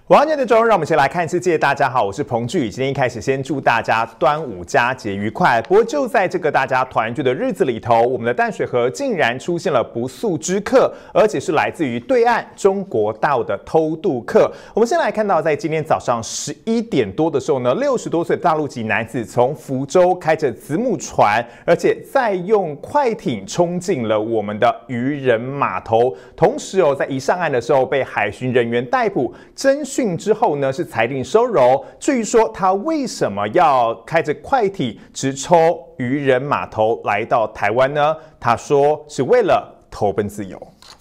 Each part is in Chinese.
晚安的中，让我们先来看世界。大家好，我是彭巨。今天一开始先祝大家端午佳节愉快。不过就在这个大家团聚的日子里头，我们的淡水河竟然出现了不速之客，而且是来自于对岸中国大陆的偷渡客。我们先来看到，在今天早上11点多的时候呢，60多岁的大陆籍男子从福州开着子母船，而且再用快艇冲进了我们的渔人码头。同时在一上岸的时候被海巡人员逮捕侦讯之后呢，是裁定收容。至于说他为什么要开着快艇直冲渔人码头来到台湾呢？他说是为了投奔自由。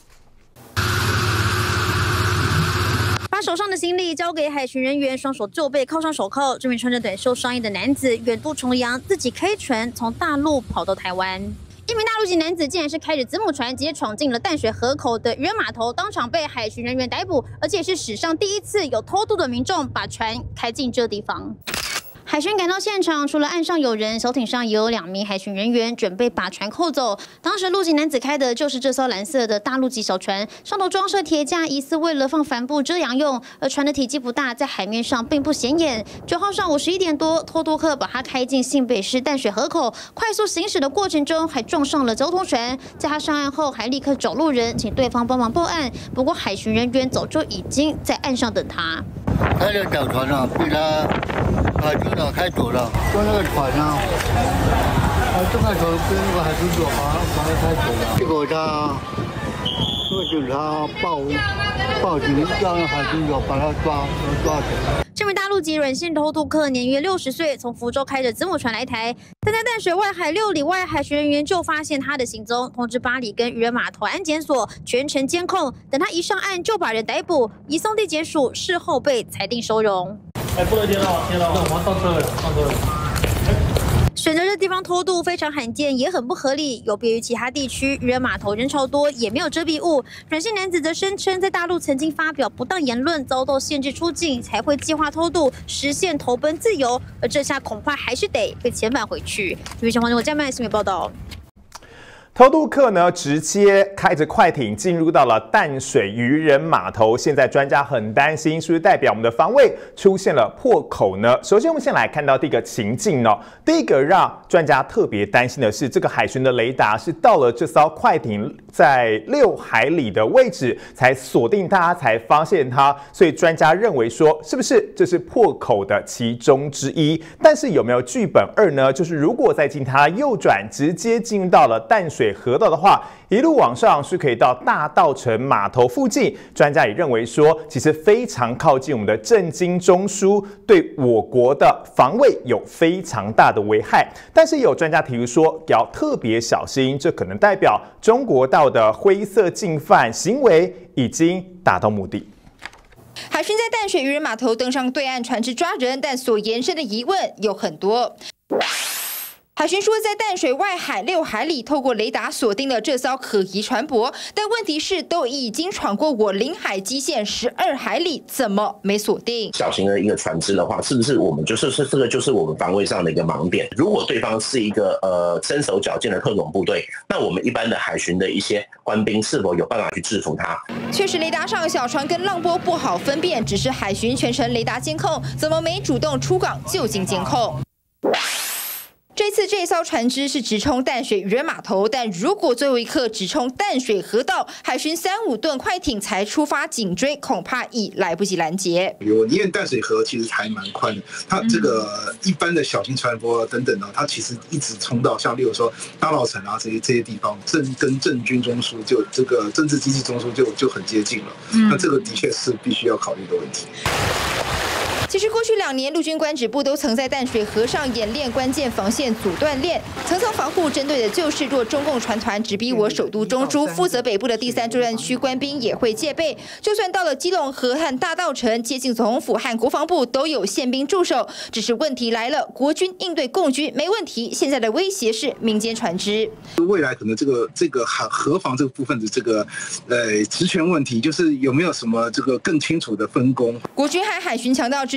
把手上的行李交给海巡人员，双手就被铐上手铐。这名穿着短袖上衣的男子远渡重洋，自己开船从大陆跑到台湾。一名大陆籍男子竟然是开着子母船直接闯进了淡水河口的渔人码头，当场被海巡人员逮捕，而且是史上第一次有偷渡的民众把船开进这地方。海巡赶到现场，除了岸上有人，小艇上也有2名海巡人员准备把船扣走。当时陆籍男子开的就是这艘蓝色的大陆籍小船，上头装设铁架，疑似为了放帆布遮阳用。而船的体积不大，在海面上并不显眼。9号上午11点多，偷渡客把它开进新北市淡水河口，快速行驶的过程中还撞上了交通船。在他上岸后，还立刻找路人请对方帮忙报案。不过海巡人员早就已经在岸上等他。 开了小船啊，被他海军长开走了，就那个船啊，正开头跟那个海军长把他开走了，结果这个警察报警，让海军长把他抓走了。 这名大陆籍软性偷渡客年约60岁，从福州开着子母船来台，但在淡水外海6里外，海巡人员就发现他的行踪，通知8里跟渔人码头安检所全程监控，等他一上岸就把人逮捕，移送地检署，事后被裁定收容。 不能贴到，我们上车了，上车了。 选择这地方偷渡非常罕见，也很不合理。有别于其他地区，渔人码头人潮多，也没有遮蔽物。软性男子则声称，在大陆曾经发表不当言论，遭到限制出境，才会计划偷渡，实现投奔自由。而这下恐怕还是得被遣返回去。这边黄家麦新闻报道。 偷渡客呢，直接开着快艇进入到了淡水渔人码头。现在专家很担心，是不是代表我们的防卫出现了破口呢？首先，我们先来看到第一个情境哦。第一个让专家特别担心的是，这个海巡的雷达是到了这艘快艇在6海里的位置才锁定它，才发现它。所以专家认为说，是不是这是破口的其中之一？但是有没有剧本2呢？就是如果再进它右转，直接进入到了淡水河道的话，一路往上是可以到大稻埕码头附近。专家也认为说，其实非常靠近我们的政经中枢，对我国的防卫有非常大的危害。但是有专家提出说，要特别小心，这可能代表中国大陆的灰色进犯行为已经达到目的。 海巡在淡水渔人码头登上对岸船只抓人，但所延伸的疑问有很多。海巡说，在淡水外海6海里，透过雷达锁定了这艘可疑船舶，但问题是，都已经闯过我领海基线12海里，怎么没锁定？ 小型的一个船只的话，是不是我们这个就是我们防卫上的一个盲点？如果对方是一个身手矫健的特种部队，那我们一般的海巡的一些官兵是否有办法去制服他？ 确实，雷达上小船跟浪波不好分辨，只是海巡全程雷达监控，怎么没主动出港就近监控？这次这艘船只是直冲淡水渔人码头，但如果最后一刻直冲淡水河道，海巡3-5吨快艇才出发紧追，恐怕已来不及拦截。 因为淡水河其实还蛮宽的，它这个一般的小型船舶等等呢，它其实一直冲到像例如说大稻埕啊这些地方，跟政军中枢就这个政治机器中枢就很接近了。那这个的确是必须要考虑的问题。 其实过去2年，陆军官止部都曾在淡水河上演练关键防线阻断链，层层防护，针对的就是若中共船团直逼我首都中枢，负责北部的第3作战区官兵也会戒备。就算到了基隆河和大稻埕，接近总统府和国防部都有宪兵驻守。只是问题来了，国军应对共军没问题，现在的威胁是民间船只。 未来可能这个河防这个部分的这个职权问题，就是有没有什么这个更清楚的分工？ 国军和海巡强调之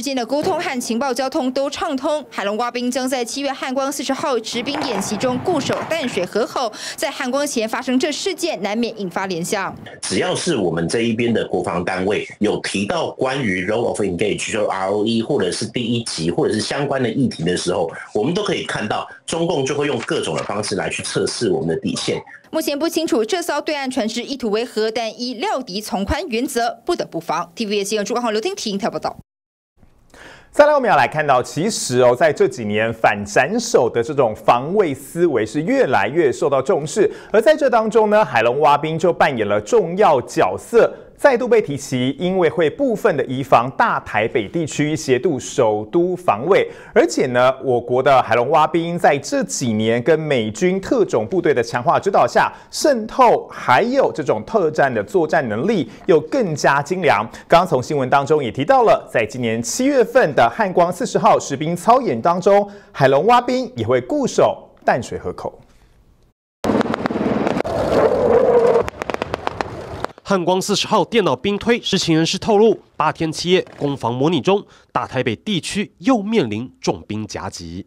间的沟通和情报交通都畅通。海龙蛙兵将在7月汉光40号实兵演习中固守淡水河口，在汉光前发生这事件，难免引发联想。 只要是我们这一边的国防单位有提到关于 role of engage， 就 ROE 或者是第1级或者是相关的议题的时候，我们都可以看到中共就会用各种的方式来去测试我们的底线。 目前不清楚这艘对岸船只意图为何，但依料敌从宽原则，不得不防。TVBS 新闻朱光豪、刘婷婷报道。 再来，我们要来看到，其实在这几年反斩首的这种防卫思维是越来越受到重视，而在这当中呢，海龙蛙兵就扮演了重要角色。再度被提及，因为会部分的移防大台北地区，协助首都防卫。而且呢，我国的海龙蛙兵在这几年跟美军特种部队的强化指导下，渗透还有这种特战的作战能力又更加精良。刚刚从新闻当中也提到了，在今年7月份的汉光40号实兵操演当中，海龙蛙兵也会固守淡水河口。 汉光40号电脑兵推知情人士透露，8天7夜攻防模拟中，大台北地区又面临重兵夹击。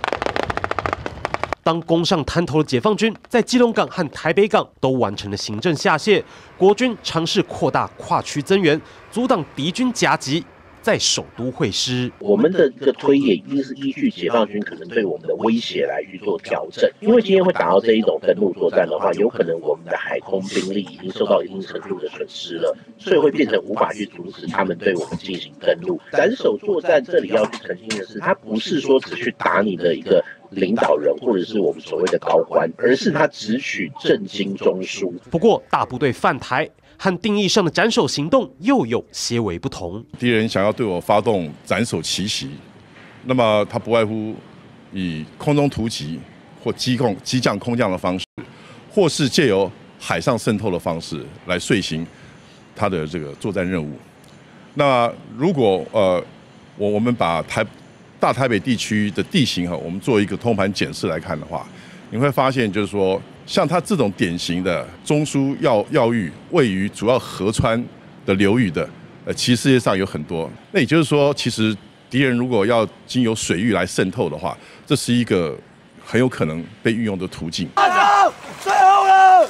当攻上滩头的解放军在基隆港和台北港都完成了行政下卸，国军尝试扩大跨区增援，阻挡敌军夹击。在首都会师， 我们的这个推演一定是依据解放军可能对我们的威胁来去做调整。因为今天会打到这一种登陆作战的话，有可能我们的海空兵力已经受到一定程度的损失了，所以会变成无法去阻止他们对我们进行登陆。斩首作战这里要去澄清的是，它不是说只去打你的一个领导人或者是我们所谓的高官，而是他只取政经中枢。 不过大部队犯台和定义上的斩首行动又有些微不同。 敌人想要对我发动斩首奇袭，那么他不外乎以空中突击或机降空降的方式，或是借由海上渗透的方式来遂行他的这个作战任务。那如果我们把大台北地区的地形我们做一个通盘检视来看的话，你会发现就是说，像它这种典型的中枢要域位于主要河川的流域的，其实世界上有很多。那也就是说，其实敌人如果要经由水域来渗透的话，这是一个很有可能被运用的途径。 最后了！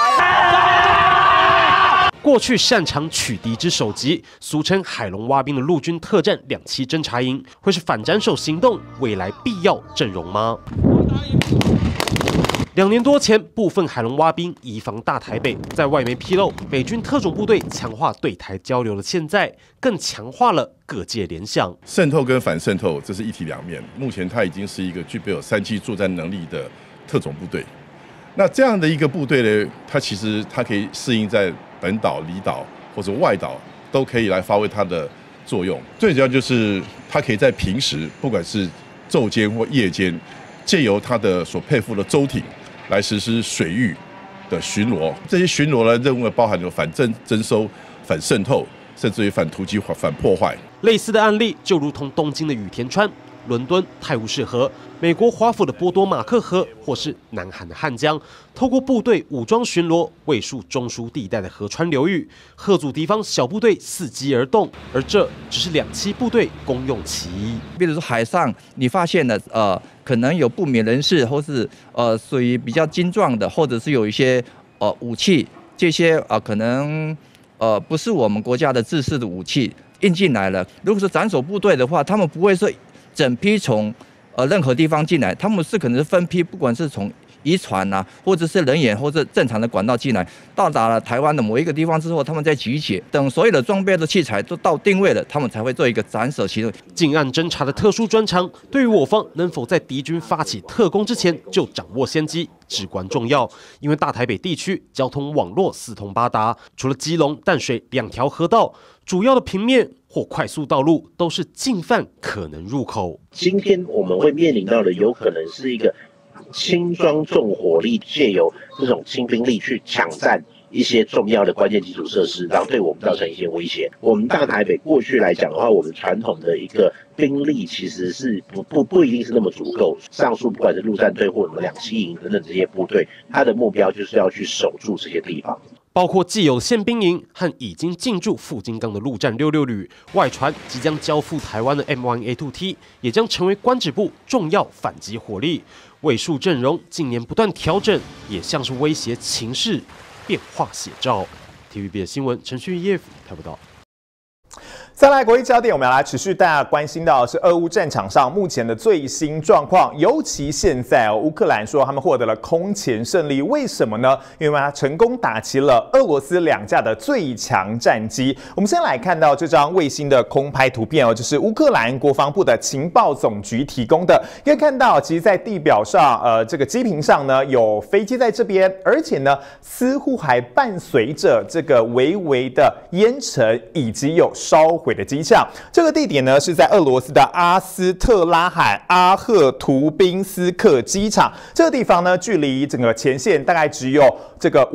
过去擅长取敌之首级，俗称海龙蛙兵的陆军特战2栖侦察营，会是反斩首行动未来必要阵容吗？2年多前，部分海龙蛙兵移防大台北，在外媒披露，美军特种部队强化对台交流的现在，更强化了各界联想。 渗透跟反渗透，这是一体两面。目前它已经是一个具备有3栖作战能力的特种部队。那这样的一个部队呢，它其实可以适应在本岛、离岛或者外岛，都可以来发挥它的作用。最主要就是它可以在平时，不管是昼间或夜间，借由它的所配付的舟艇来实施水域的巡逻。这些巡逻的任务包含有反征收、反渗透，甚至于反突击、反破坏。 类似的案例就如同东京的羽田川、伦敦泰晤士河、美国华府的波多马克河，或是南韩的汉江，透过部队武装巡逻，卫戍中枢地带的河川流域，嚇阻敌方小部队伺机而动。而这只是2栖部队功用其一。 比如说海上，你发现了可能有不明人士，或是属于比较精壮的，或者是有一些武器，这些可能不是我们国家的制式的武器运进来了。如果是斩首部队的话，他们不会是整批从任何地方进来，他们是可能是分批，不管是从渔船啊，或者是人员，或者正常的管道进来，到达了台湾的某一个地方之后，他们再集结，等所有的装备的器材都到定位了，他们才会做一个斩首行动。 近岸侦察的特殊专长，对于我方能否在敌军发起特攻之前就掌握先机至关重要。因为大台北地区交通网络四通八达，除了基隆、淡水2条河道，主要的平面或快速道路都是进犯可能入口。 今天我们会面临到的，有可能是一个轻装重火力，借由这种轻兵力去抢占一些重要的关键基础设施，然后对我们造成一些威胁。我们大台北过去来讲的话，我们传统的一个兵力其实是不一定是那么足够。上述不管是陆战队或者2栖营等等这些部队，它的目标就是要去守住这些地方。 包括既有宪兵营和已经进驻富金冈的陆战66旅，外传即将交付台湾的 M1A2T 也将成为官职部重要反击火力。卫戍阵容近年不断调整，也像是威胁情势变化写照。TVB 的新闻陈旭业台报道。 再来国际焦点，我们要来持续大家关心到的是俄乌战场上目前的最新状况，尤其现在乌克兰说他们获得了空前胜利，为什么呢？因为他成功打击了俄罗斯2架的最强战机。我们先来看到这张卫星的空拍图片就是乌克兰国防部的情报总局提供的。可以看到，其实，在地表上，这个机坪上呢有飞机在这边，而且呢似乎还伴随着这个微微的烟尘，以及有烧毁的迹象。这个地点呢是在俄罗斯的阿斯特拉罕阿赫图宾斯克机场。这个地方呢，距离整个前线大概只有这个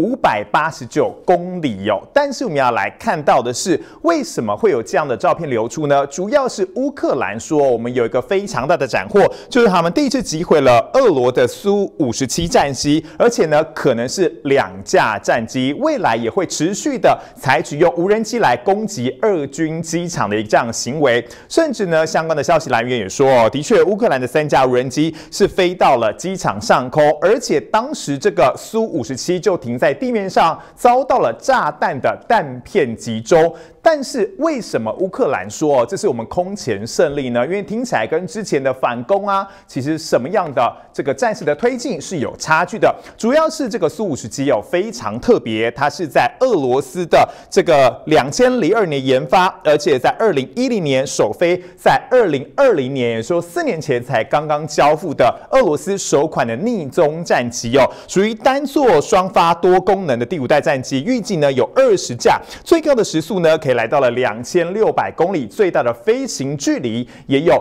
589公里哦。但是我们要来看到的是，为什么会有这样的照片流出呢？主要是乌克兰说，我们有一个非常大的斩获，就是他们第一次击毁了俄罗的苏57战机，而且呢，可能是2架战机，未来也会持续的采取用无人机来攻击俄军机场的这样的行为。甚至呢，相关的消息来源也说，的确，乌克兰的3架无人机是飞到了机场上空，而且当时这个苏57就停在地面上，遭到了炸弹的弹片击中。但是为什么乌克兰说这是我们空前胜利呢？因为听起来跟之前的反攻啊，其实什么样的这个战事的推进是有差距的。主要是这个苏50机非常特别，它是在俄罗斯的这个2002年研发，而且在2010年首飞，在2020年，也说4年前才刚刚交付的俄罗斯首款的逆踪战机属于单座双发多功能的第5代战机，预计呢有20架，最高的时速呢可以来到了2600公里，最大的飞行距离也有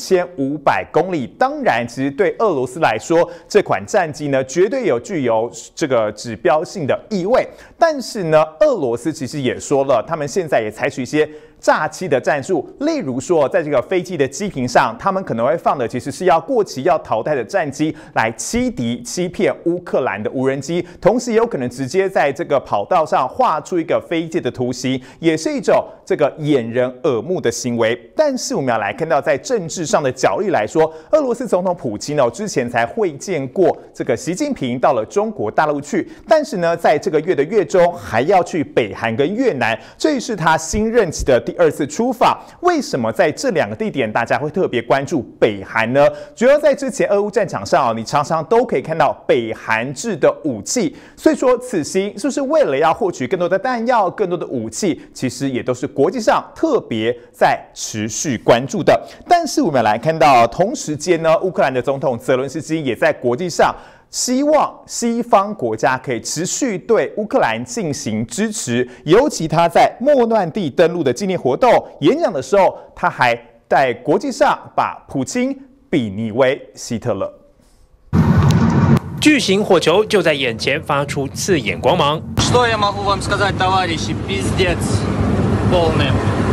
5500公里。当然，其实对俄罗斯来说，这款战机呢绝对具有这个指标性的意味。但是呢，俄罗斯其实也说了，他们现在也采取一些诈欺的战术，例如说，在这个飞机的机坪上，他们可能会放的其实是要过期、要淘汰的战机，来欺敌、欺骗乌克兰的无人机，同时也有可能直接在这个跑道上画出一个飞机的图形，也是一种这个掩人耳目的行为。但是我们要来看到，在政治上的角力来说，俄罗斯总统普京之前才会见过这个习近平到了中国大陆去，但是呢，在这个月的月中还要去北韩跟越南，这也是他新任期的第2次出访。为什么在这2个地点大家会特别关注北韩呢？主要在之前俄乌战场上你常常都可以看到北韩制的武器，所以说此行是不是为了要获取更多的弹药、更多的武器，其实也都是国际上特别在持续关注的。但是我们来看到，同时间呢，乌克兰的总统泽伦斯基也在国际上希望西方国家可以持续对乌克兰进行支持，尤其他在莫诺地登陆的纪念活动演讲的时候，他还在国际上把普京比拟为希特勒。 巨型火球就在眼前发出刺眼光芒。 Что я могу вам сказать, товарищи? Пиздец полный.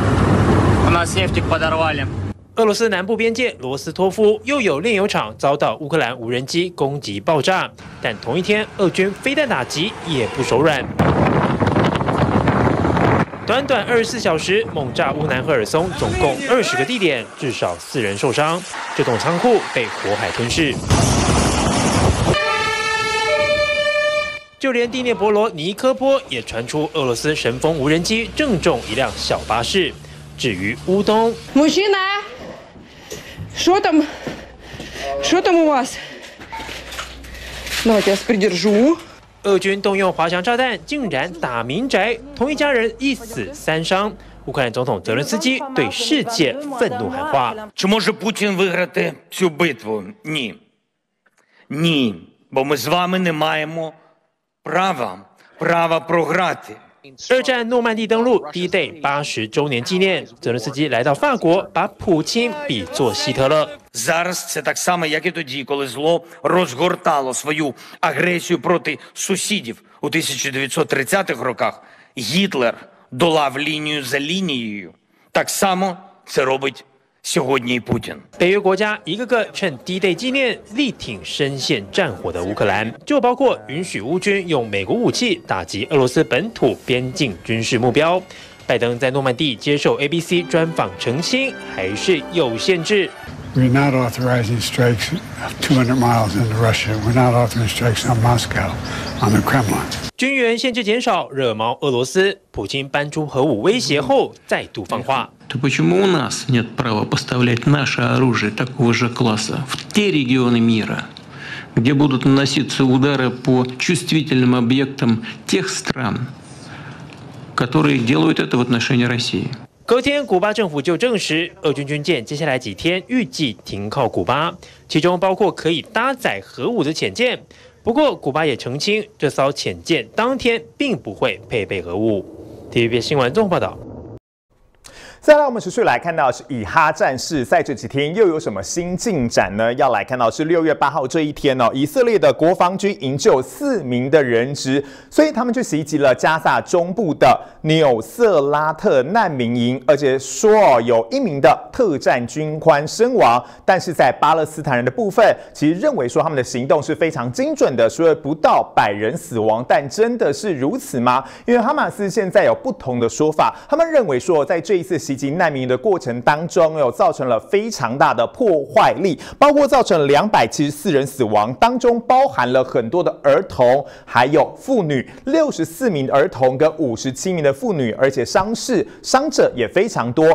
У нас нефтик подорвали. 俄罗斯南部边界罗斯托夫又有炼油厂遭到乌克兰无人机攻击爆炸，但同一天，俄军飞弹打击也不手软。短短24小时，猛炸乌南赫尔松总共20个地点，至少4人受伤。这栋仓库被火海吞噬。就连第聂伯罗尼科波也传出俄罗斯神风无人机正中一辆小巴士。至于乌东， Что там у вас? Давайте я вас придержу. 俄军动用滑翔炸弹，竟然打民宅，同一家人1死3伤。乌克兰总统泽伦斯基对世界愤怒喊话： Чи може Путін виграти цю битву? Ні. Ні. Бо ми з вами не маємо права програти. 2战诺曼底登陆 D-Day 80周年纪念，泽伦斯基来到法国，把普京比作希特勒。 Зараз це так само, як і тоді, коли зло розгортало свою агресію проти сусідів у 1930-х роках. Гітлер долав лінію за лінією. Так само це робить сьогодні і Путін. 北约国家一个个趁 D-Day 纪念力挺深陷战火的乌克兰，就包括允许乌军用美国武器打击俄罗斯本土边境军事目标。拜登在诺曼底接受 ABC 专访澄清，还是有限制。 We're not authorizing strikes 200 miles into Russia. We're not authorizing strikes on Moscow, on the Kremlin. 军援限制减少，惹毛俄罗斯。普京搬出核武威胁后，再度放话。 То почему у нас нет права поставлять наше оружие такого же класса в те регионы мира, где будут наноситься удары по чувствительным объектам тех стран, которые делают это в отношении России? 隔天，古巴政府就证实，俄军军舰接下来几天预计停靠古巴，其中包括可以搭载核武的潜舰。不过，古巴也澄清，这艘潜舰当天并不会配备核武。TVB 新闻综合报道。 再来，我们持续来看到是以哈战事，在这几天又有什么新进展呢？要来看到是6月8号这一天哦，以色列的国防军营救4名的人质，所以他们去袭击了加萨中部的纽瑟拉特难民营，而且说有1名的特战军官身亡。但是在巴勒斯坦人的部分，其实认为说他们的行动是非常精准的，说不到100人死亡，但真的是如此吗？因为哈马斯现在有不同的说法，他们认为说在这一次袭击难民营的过程当中，有造成了非常大的破坏力，包括造成274人死亡，当中包含了很多的儿童，还有妇女，64名儿童跟57名的妇女，而且伤者也非常多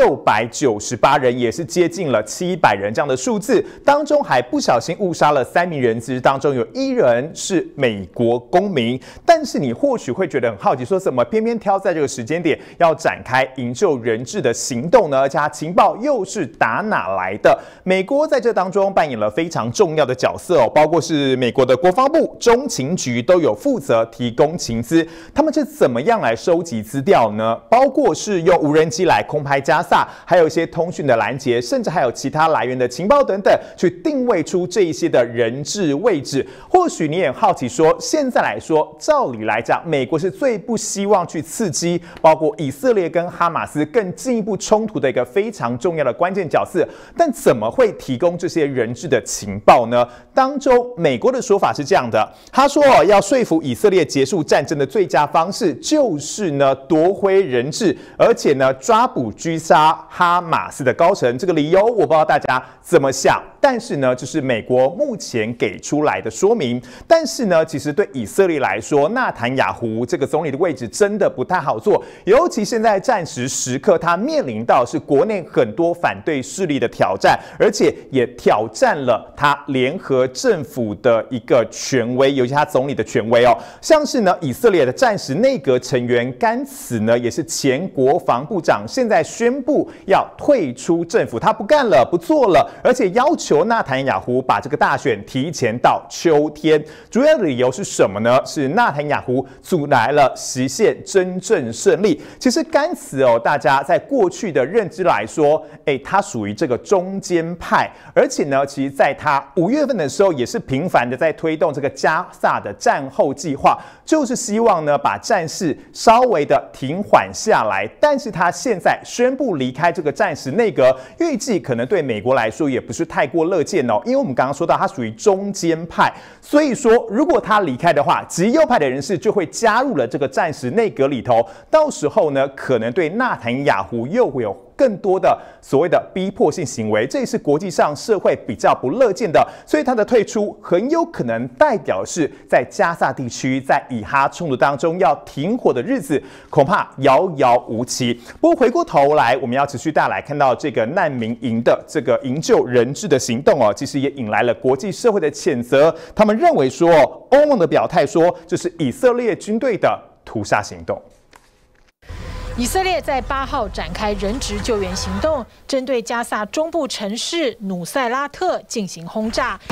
，698人，也是接近了700人这样的数字，当中还不小心误杀了3名人质，当中有1人是美国公民。但是你或许会觉得很好奇，说怎么偏偏挑在这个时间点要展开营救人质的行动呢？而且情报又是打哪来的？美国在这当中扮演了非常重要的角色哦，包括是美国的国防部、中情局都有负责提供情资。他们是怎么样来收集资料呢？包括是用无人机来空拍加萨，还有一些通讯的拦截，甚至还有其他来源的情报等等，去定位出这一些的人质位置。或许你也好奇说，现在来说，照理来讲，美国是最不希望去刺激包括以色列跟哈马斯更进一步冲突的一个非常重要的关键角色，但怎么会提供这些人质的情报呢？当中，美国的说法是这样的，他说要说服以色列结束战争的最佳方式就是呢夺回人质，而且呢抓捕狙杀哈马斯的高层。这个理由我不知道大家怎么想，但是呢这是美国目前给出来的说明。但是呢，其实对以色列来说，纳坦雅胡这个总理的位置真的不太好做，尤其现在战时刻，他面临到是国内很多反对势力的挑战，而且也挑战了他联合政府的一个权威，尤其他总理的权威哦。像是呢，以色列的战时内阁成员甘茨呢，也是前国防部长，现在宣布要退出政府，他不干了，不做了，而且要求纳坦雅胡把这个大选提前到秋天。主要的理由是什么呢？是纳坦雅胡阻拦了实现真正胜利。其实甘茨哦，大家在过去的认知来说，他属于这个中间派，而且呢，其实在他5月份的时候，也是频繁的在推动这个加萨的战后计划，就是希望呢把战事稍微的停缓下来。但是他现在宣布离开这个战时内阁，预计可能对美国来说也不是太过乐见哦，因为我们刚刚说到他属于中间派，所以说如果他离开的话，极右派的人士就会加入了这个战时内阁里头，到时候呢，可能对纳坦雅胡又会有更多的所谓的逼迫性行为，这也是国际上社会比较不乐见的，所以他的退出很有可能代表的是在加萨地区在以哈冲突当中要停火的日子恐怕遥遥无期。不过回过头来，我们要持续带来看到这个难民营的这个营救人质的行动哦，其实也引来了国际社会的谴责，他们认为说欧盟的表态说这是以色列军队的屠杀行动。 以色列在8号展开人质救援行动，针对加萨中部城市努塞拉特进行轰炸。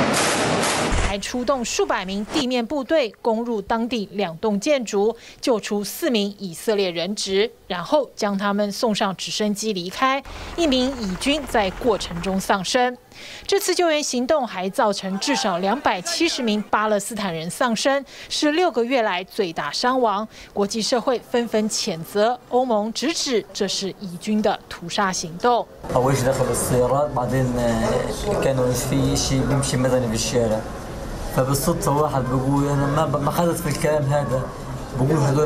还出动数百名地面部队攻入当地2栋建筑，救出4名以色列人质，然后将他们送上直升机离开。1名以军在过程中丧生。这次救援行动还造成至少270名巴勒斯坦人丧生，是6个月来最大伤亡。国际社会纷纷谴责，欧盟直指这是以军的屠杀行动。 فبالصدفة واحد بيقول أنا ما خدت في الكلام هذا بقول هذول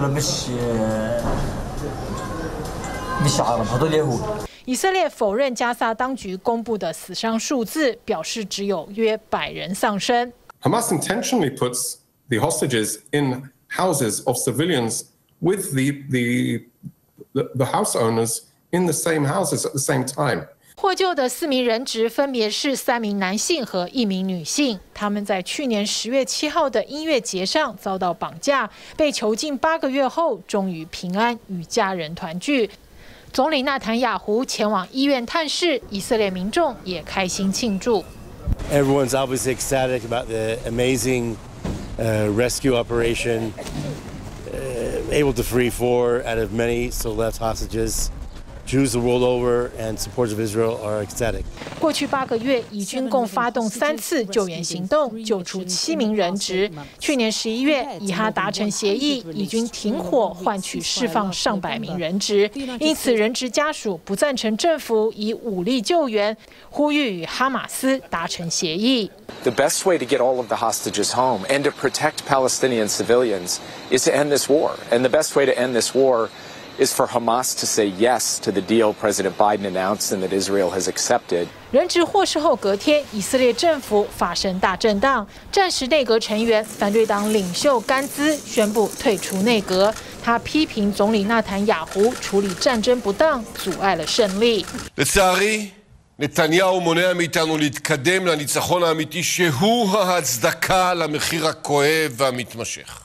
مش عرب هذول يهود 以色列否认加萨当局公布的死伤数字，表示只有约100人丧生。 Hamas intentionally puts the hostages in houses of civilians with the house owners in the same houses at the same time. 获救的4名人质分别是3名男性和1名女性，他们在去年10月7号的音乐节上遭到绑架，被囚禁8个月后，终于平安与家人团聚。总理纳坦雅胡前往医院探视，以色列民众也开心庆祝。 Everyone's obviously ecstatic about the amazing rescue operation, able to free 4 out of many still left hostages. Jews the world over and supporters of Israel are ecstatic. 过去8个月，以军共发动3次救援行动，救出7名人质。去年11月，以哈达成协议，以军停火，换取释放上百名人质。因此，人质家属不赞成政府以武力救援，呼吁与哈马斯达成协议。 The best way to get all of the hostages home and to protect Palestinian civilians is to end this war. And the best way to end this war is for Hamas to say yes to the deal President Biden announced and that Israel has accepted. 人质获释后隔天，以色列政府发生大震荡，战时内阁成员反对党领袖甘兹宣布退出内阁。他批评总理纳坦雅胡处理战争不当，阻碍了胜利。 לצערי, נתניהו מונע מאיתנו להתקדם לניצחון האמיתי שהוא ההצדקה למחיר הכואב והמתמשך.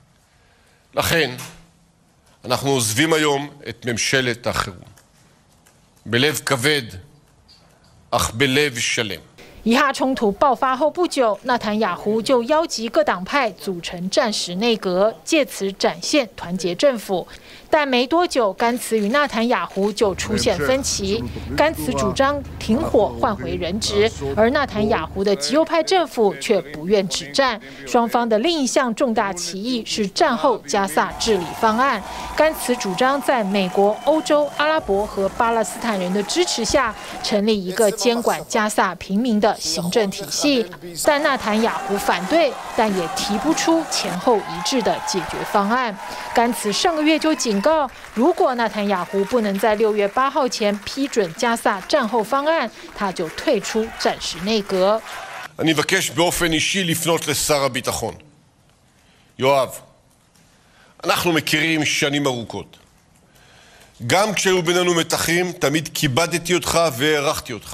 לכן, אנחנו עוזבים היום את ממשלת החירום. בלב כבד, אך בלב שלם. 以哈冲突爆发后不久，纳坦雅胡就邀集各党派组成战时内阁，借此展现团结政府。但没多久，甘茨与纳坦雅胡就出现分歧。甘茨主张停火换回人质，而纳坦雅胡的极右派政府却不愿止战。双方的另一项重大歧义是战后加萨治理方案。甘茨主张在美国、欧洲、阿拉伯和巴勒斯坦人的支持下，成立一个监管加萨平民的行政体系。但纳坦雅胡反对，但也提不出前后一致的解决方案。甘茨上个月就警告，如果纳坦雅胡不能在6月8号前批准加萨战后方案，他就退出战时内阁。 אני מבקש באופן אישי לפנות לשר הביטחון. יואב, אנחנו מכירים שנים ארוכות. גם כשהיו בינינו מתחים, תמיד כיבדתי אותך והערכתי אותך.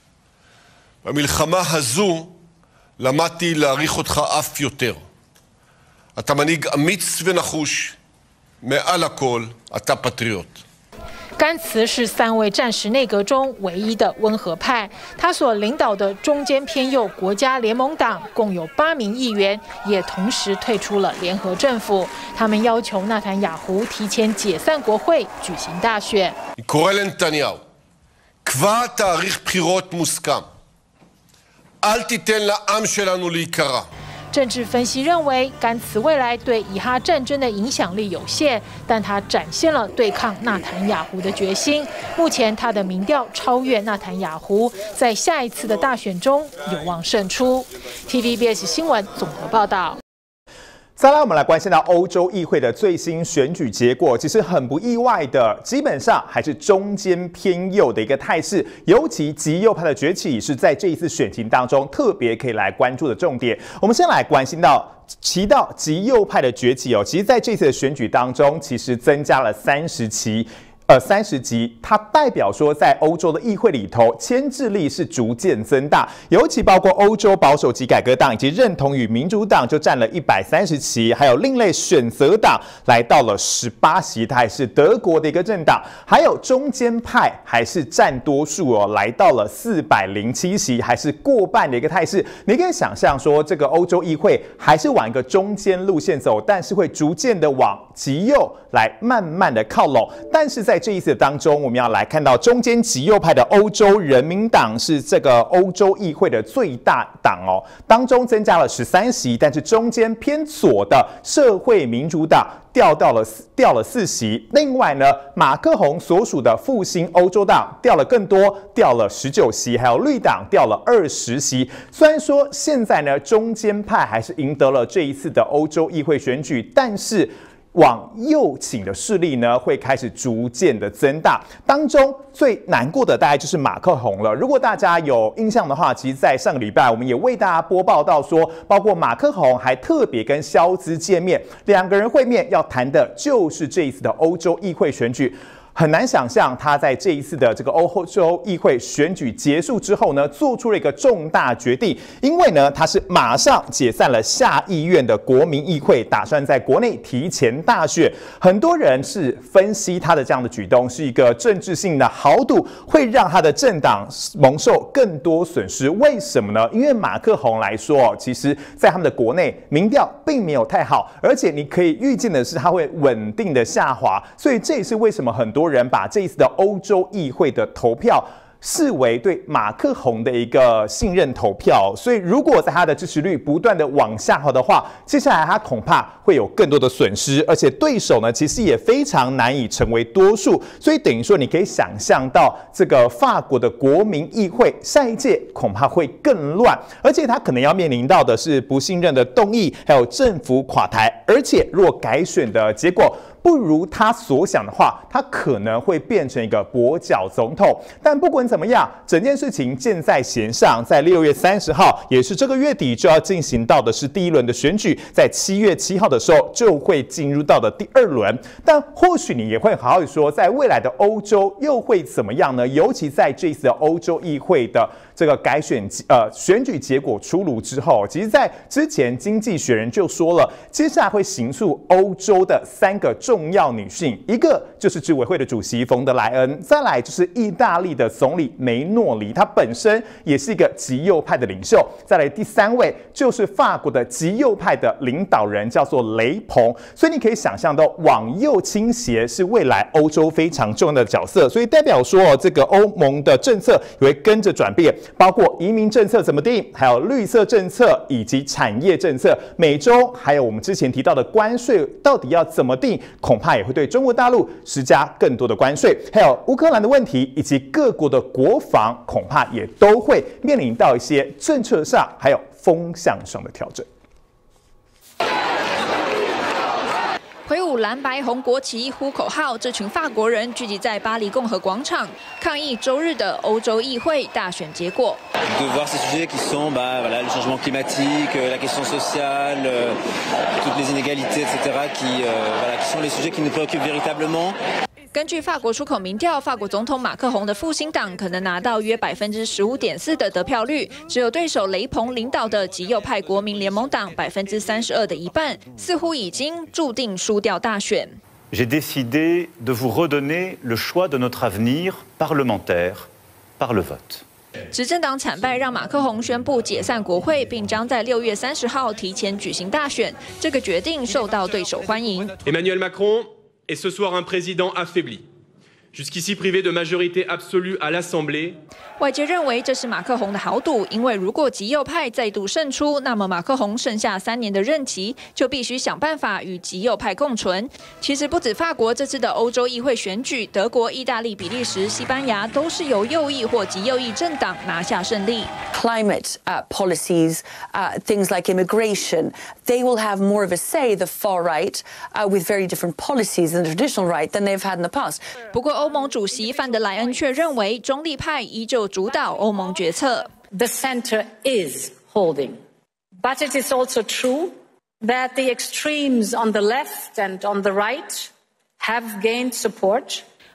במלחמה הזו למדתי להעריך אותך אף יותר. אתה מנהיג אמיץ ונחוש, מעל הכל אתה פטריוט. 甘茨是3位战时内阁中唯一的温和派，他所领导的中间偏右国家联盟党共有8名议员，也同时退出了联合政府。他们要求纳坦雅胡提前解散国会，举行大选。 קורא לנתניהו, קבע תאריך בחירות מוסכם. אל תיתן לעם שלנו להיקרע. 政治分析认为，甘茨未来对以哈战争的影响力有限，但他展现了对抗纳坦雅胡的决心。目前，他的民调超越纳坦雅胡，在下一次的大选中有望胜出。TVBS 新闻综合报道。 再来，我们来关心到欧洲议会的最新选举结果，其实很不意外的，基本上还是中间偏右的一个态势，尤其极右派的崛起是在这一次选情当中特别可以来关注的重点。我们先来关心到提到极右派的崛起哦，其实在这次的选举当中，其实增加了30席。 30级，它代表说在欧洲的议会里头，牵制力是逐渐增大，尤其包括欧洲保守及改革党以及认同与民主党就占了130席，还有另类选择党来到了18席，它还是德国的一个政党，还有中间派还是占多数哦，来到了407席，还是过半的一个态势。你可以想象说，这个欧洲议会还是往一个中间路线走，但是会逐渐的往极右来慢慢的靠拢，但是在这一次当中，我们要来看到中间极右派的欧洲人民党是这个欧洲议会的最大党哦，当中增加了13席，但是中间偏左的社会民主党掉了4席。另外呢，马克宏所属的复兴欧洲党掉了更多，掉了19席，还有绿党掉了20席。虽然说现在呢，中间派还是赢得了这一次的欧洲议会选举，但是往右倾的势力呢，会开始逐渐的增大。当中最难过的大概就是马克宏了。如果大家有印象的话，其实在上个礼拜我们也为大家播报到说，包括马克宏还特别跟肖兹见面，两个人会面要谈的就是这一次的欧洲议会选举。很难想象他在这一次的这个欧洲议会选举结束之后呢，做出了一个重大决定，因为呢，他是马上解散了下议院的国民议会，打算在国内提前大选。很多人是分析他的这样的举动是一个政治性的豪赌，会让他的政党蒙受更多损失。为什么呢？因为马克宏来说，其实在他们的国内民调并没有太好，而且你可以预见的是他会稳定的下滑，所以这也是为什么很多人把这一次的欧洲议会的投票视为对马克宏的一个信任投票，所以如果在他的支持率不断的往下滑的话，接下来他恐怕会有更多的损失，而且对手呢其实也非常难以成为多数，所以等于说你可以想象到这个法国的国民议会下一届恐怕会更乱，而且他可能要面临到的是不信任的动议，还有政府垮台，而且若改选的结果不如他所想的话，他可能会变成一个跛脚总统。但不管怎么样，整件事情箭在弦上，在6月30号，也是这个月底就要进行到的是第1轮的选举，在7月7号的时候就会进入到的第2轮。但或许你也会好好的说，在未来的欧洲又会怎么样呢？尤其在这一次的欧洲议会的这个选举结果出炉之后，其实在之前《经济学人》就说了，接下来会形塑欧洲的3个重要女性，一个就是执委会的主席冯德莱恩，再来就是意大利的总理梅诺里，她本身也是一个极右派的领袖，再来第3位就是法国的极右派的领导人，叫做雷朋。所以你可以想象到，往右倾斜是未来欧洲非常重要的角色，所以代表说这个欧盟的政策也会跟着转变，包括移民政策怎么定，还有绿色政策以及产业政策，美洲还有我们之前提到的关税到底要怎么定，恐怕也会对中国大陆施加更多的关税，还有乌克兰的问题以及各国的国防，恐怕也都会面临到一些政策上还有风向上的调整。 挥舞蓝白红国旗、呼口号，这群法国人聚集在巴黎共和广场，抗议周日的欧洲议会大选结果。 De voir ces sujets qui sont voilà, le changement climatique, la question sociale, toutes les inégalités, etc., qui sont les sujets qui nous préoccupent véritablement. 根据法国出口民调，法国总统马克宏的复兴党可能拿到约15.4%的得票率，只有对手雷朋领导的极右派国民联盟党32%的一半，似乎已经注定输掉大选。 J'ai décidé de vous redonner le choix de notre avenir parlementaire par le vote. 执政党惨败让马克宏宣布解散国会，并将在6月30号提前举行大选。这个决定受到对手欢迎。 Emmanuel Macron。est ce soir un président affaibli, jusqu'ici privé de majorité absolue à l'Assemblée. 外界认为这是马克宏的豪赌，因为如果极右派再度胜出，那么马克宏剩下3年的任期就必须想办法与极右派共存。其实不止法国这次的欧洲议会选举，德国、意大利、比利时、西班牙都是由右翼或极右翼政党拿下胜利。 Climate policies, things like immigration, they will have more of a say, the far right, with very different policies than the traditional right than they've had in the past. 不过欧盟主席范德莱恩却认为，中立派依旧主导欧盟决策。 The center is holding, but it is also true that the extremes on the left and on the right have gained support.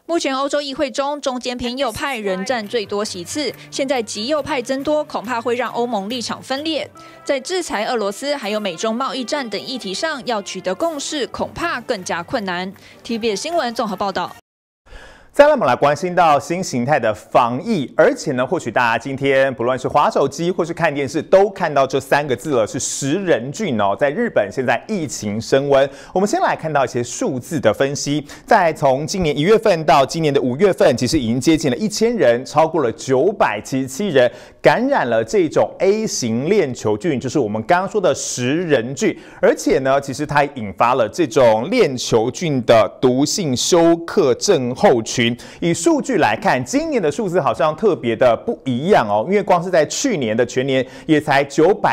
目前欧洲议会中间偏右派仍占最多席次，现在极右派增多，恐怕会让欧盟立场分裂。在制裁俄罗斯还有美中贸易战等议题上，要取得共识，恐怕更加困难。TVBS 新闻综合报道。 再来，我们来关心到新形态的防疫，而且呢，或许大家今天不论是滑手机或是看电视，都看到这3个字了，是食人菌哦。在日本现在疫情升温，我们先来看到一些数字的分析。在从今年1月份到今年的5月份，其实已经接近了1000人，超过了977人感染了这种 A 型链球菌，就是我们刚刚说的食人菌。而且呢，其实它引发了这种链球菌的毒性休克症候群。以数据来看，今年的数字好像特别的不一样哦，因为光是在去年的全年也才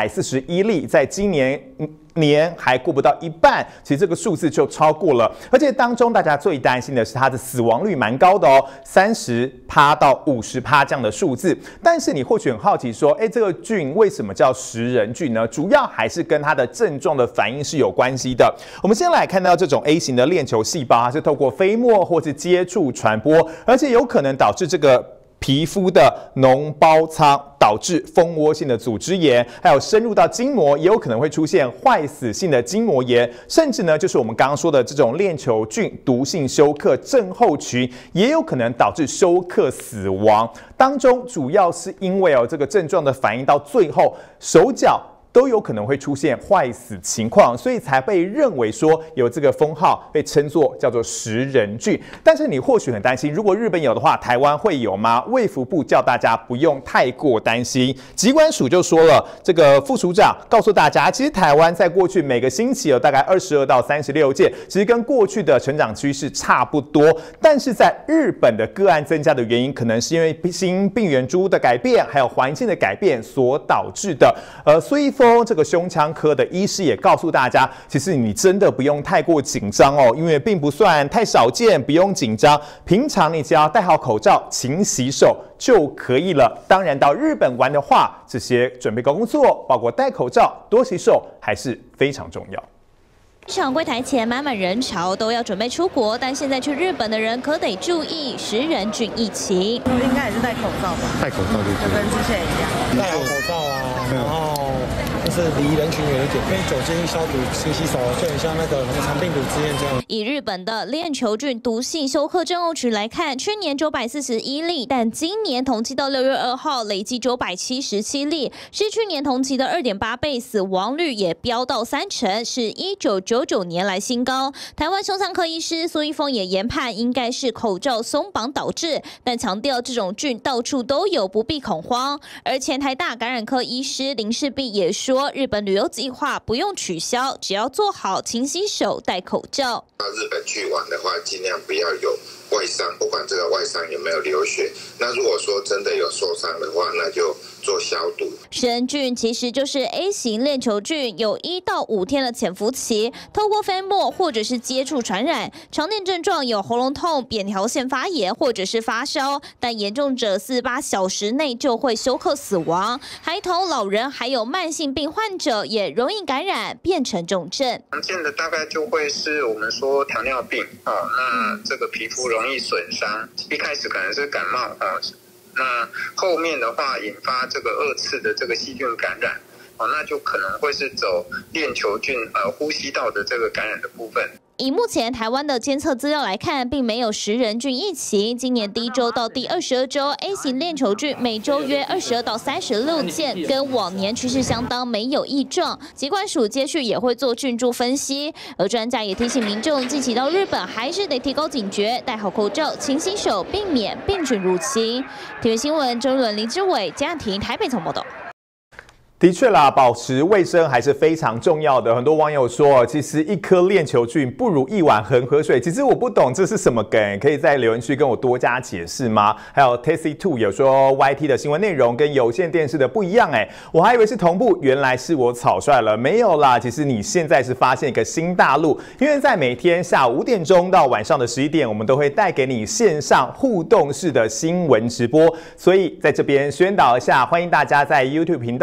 941例，在今年还过不到一半，其实这个数字就超过了。而且当中大家最担心的是它的死亡率蛮高的哦，30%到50%这样的数字。但是你或许很好奇说，这个菌为什么叫食人菌呢？主要还是跟它的症状的反应是有关系的。我们先来看到这种 A 型的链球细胞，它是透过飞沫或是接触传播，而且有可能导致这个皮肤的脓包疮，导致蜂窝性的组织炎，还有深入到筋膜，也有可能会出现坏死性的筋膜炎，甚至呢，就是我们刚刚说的这种链球菌毒性休克症候群，也有可能导致休克死亡。当中主要是因为这个症状的反应到最后，手脚都有可能会出现坏死情况，所以才被认为说有这个封号，被称作叫做食人菌。但是你或许很担心，如果日本有的话，台湾会有吗？卫福部叫大家不用太过担心。疾管署就说了，这个副署长告诉大家，其实台湾在过去每个星期有大概22到36件，其实跟过去的成长趋势差不多。但是在日本的个案增加的原因，可能是因为新病原株的改变，还有环境的改变所导致的。所以这个胸腔科的医师也告诉大家，其实你真的不用太过紧张哦，因为并不算太少见，不用紧张。平常你只要戴好口罩、勤洗手就可以了。当然，到日本玩的话，这些准备工作，包括戴口罩、多洗手，还是非常重要。 机场柜台前满满人潮，都要准备出国，但现在去日本的人可得注意食人菌疫情。 应该也是戴口罩吧？戴口罩就跟之前一样， 戴好口罩啊，然后就是离人群远一点，跟酒精消毒、勤洗手，就很像那个农场病毒之验这样。 以日本的链球菌毒性休克症候群来看，去年941例，但今年同期到6月2号累计977例，是去年同期的2.8倍，死亡率也飙到30%，是1999年来新高。台湾胸腔科医师苏一峰也研判，应该是口罩松绑导致，但强调这种菌到处都有，不必恐慌。而前台大感染科医师林世璧也说，日本旅游计划不用取消，只要做好勤洗手、戴口罩。 到日本去玩的话，尽量不要有外伤，不管这个外伤有没有流血。那如果说真的有受伤的话，那就做消毒。 食人菌其实就是 A 型链球菌，有1到5天的潜伏期，透过飞沫或者是接触传染。常见症状有喉咙痛、扁桃腺发炎或者是发烧，但严重者48小时内就会休克死亡。孩童、老人还有慢性病患者也容易感染，变成重症。 常见的大概就会是我们说糖尿病那这个皮肤容易损伤，一开始可能是感冒那后面的话引发这个2次的这个细菌感染那就可能会是走链球菌呼吸道的这个感染的部分。 以目前台湾的监测资料来看，并没有食人菌疫情。今年第1周到第22周 ，A 型链球菌每周约22到36件，跟往年趋势相当，没有异状。疾管署接续也会做菌株分析，而专家也提醒民众，近期到日本还是得提高警觉，戴好口罩、勤洗手，避免病菌入侵。体育新闻周伦、林之伟、嘉婷台北总报道。 的确啦，保持卫生还是非常重要的。很多网友说，其实1颗链球菌不如1碗恒河水。其实我不懂这是什么梗，可以在留言区跟我多加解释吗？还有 Tasty2 有说 YT 的新闻内容跟有线电视的不一样，我还以为是同步，原来是我草率了。没有啦，其实你现在是发现一个新大陆，因为在每天下午5点钟到晚上的11点，我们都会带给你线上互动式的新闻直播。所以在这边宣导一下，欢迎大家在 YouTube 频道上面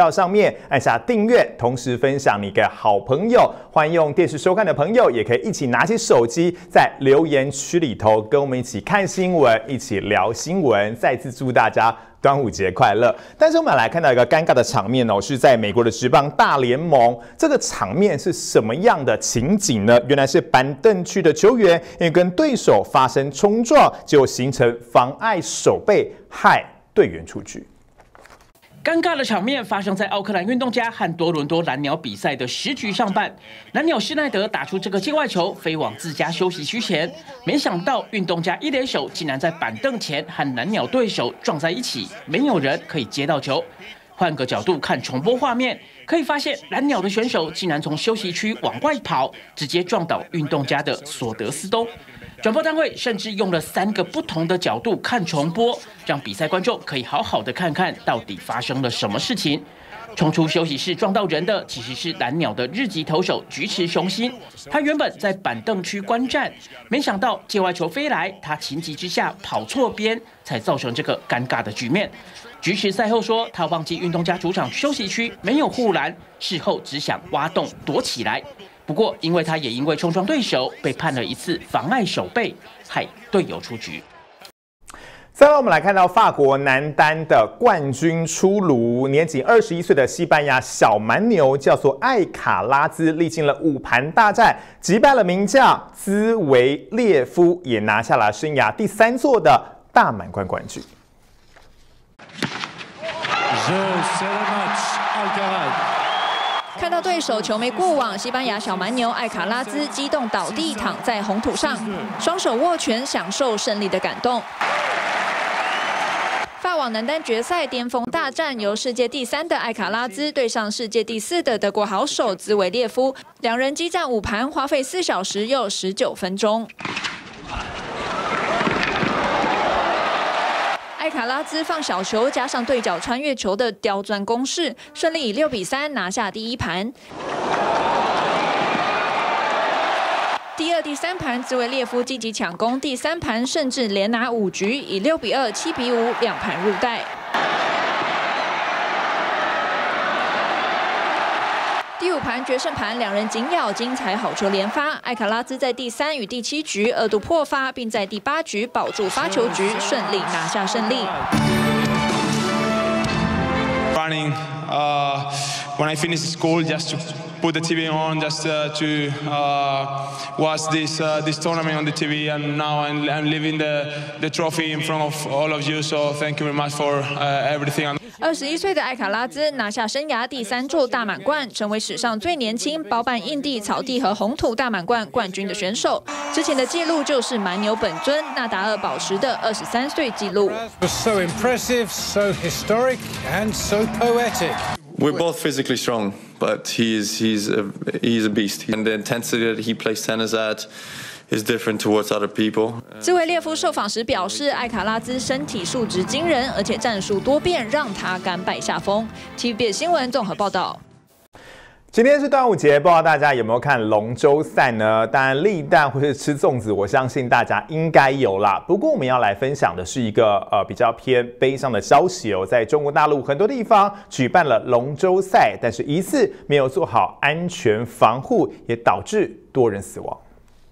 面，按下订阅，同时分享你给好朋友。欢迎用电视收看的朋友，也可以一起拿起手机，在留言区里头跟我们一起看新闻，一起聊新闻。再次祝大家端午节快乐！但是我们来看到一个尴尬的场面哦，是在美国的职棒大联盟。这个场面是什么样的情景呢？原来是板凳区的球员因为跟对手发生冲撞，就形成妨碍守备，害队员出局。 尴尬的场面发生在奥克兰运动家和多伦多蓝鸟比赛的10局上半，蓝鸟施耐德打出这个界外球，飞往自家休息区前，没想到运动家一垒手竟然在板凳前和蓝鸟对手撞在一起，没有人可以接到球。换个角度看重播画面，可以发现蓝鸟的选手竟然从休息区往外跑，直接撞倒运动家的索德斯东。转播单位甚至用了3个不同的角度看重播，让比赛观众可以好好的看看到底发生了什么事情。冲出休息室撞到人的其实是蓝鸟的日籍投手菊池雄心，他原本在板凳区观战，没想到界外球飞来，他情急之下跑错边，才造成这个尴尬的局面。菊池赛后说，他忘记运动家主场休息区没有护栏，事后只想挖洞躲起来。不过，因为他也因为冲撞对手，被判了1次妨碍守备，害队友出局。 再来，我们来看到法国男单的冠军出炉，年仅21岁的西班牙小蛮牛叫做艾卡拉兹，历经了5盘大战，击败了名将兹维列夫，也拿下了生涯第3座的大满贯冠军。 看到对手球没过网，西班牙小蛮牛艾卡拉兹激动倒地，躺在红土上，双手握拳，享受胜利的感动。法网男单决赛巅峰大战，由世界第3的艾卡拉兹对上世界第4的德国好手兹维列夫，两人激战5盘，花费4小时又19分钟。艾卡拉兹放小球，加上对角穿越球的刁钻攻势，顺利以6比3拿下第1盘。第2、第3盘，兹维列夫积极抢攻，第3盘甚至连拿5局，以6比2、7比52盘入袋。第5盘决胜盘，两人紧咬，精彩好球连发。艾卡拉兹在第3与第7局2度破发，并在第8局保住发球局，顺利拿下胜利。 Running, when I finish school, just to put the TV on, just to watch this tournament on the TV, and now I'm leaving the trophy in front of all of you. So thank you very much for everything. 21岁的艾卡拉兹拿下生涯第3座大满贯，成为史上最年轻包办硬地、草地和红土大满贯冠军的选手。之前的纪录就是蛮牛本尊纳达尔保持的23岁纪录。 So impressive, so historic, and so poetic. We're both physically strong, but he's a beast, and the intensity that he plays tennis at.is different towards other people. 兹维列夫受访时表示，艾卡拉兹身体素质惊人，而且战术多变，让他甘拜下风。TVBS 新闻综合报道。 今天是端午节，不知道大家有没有看龙舟赛呢？当然，立蛋或是吃粽子，我相信大家应该有啦。不过，我们要来分享的是一个比较偏悲伤的消息哦，在中国大陆很多地方举办了龙舟赛，但是疑似没有做好安全防护，也导致多人死亡。